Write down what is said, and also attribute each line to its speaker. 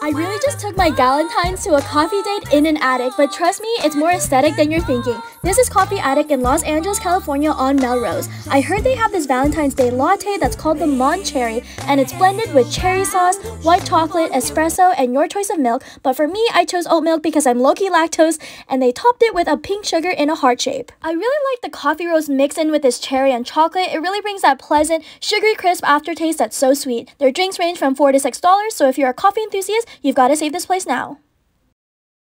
Speaker 1: I really just took my Galentine's to a coffee date in an attic, but trust me, it's more aesthetic than you're thinking. This is Coffee Attic in Los Angeles, California on Melrose. I heard they have this Valentine's Day latte that's called the Mon Cherry, and it's blended with cherry sauce, white chocolate, espresso, and your choice of milk. But for me, I chose oat milk because I'm low-key lactose, and they topped it with a pink sugar in a heart shape. I really like the coffee roast mix in with this cherry and chocolate. It really brings that pleasant, sugary crisp aftertaste that's so sweet. Their drinks range from $4 to $6, so if you're a coffee enthusiast, you've got to save this place now.